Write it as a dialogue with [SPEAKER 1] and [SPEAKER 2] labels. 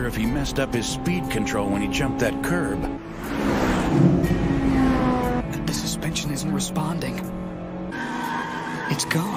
[SPEAKER 1] if he messed up his speed control when he jumped that curb.
[SPEAKER 2] The suspension isn't responding. It's gone.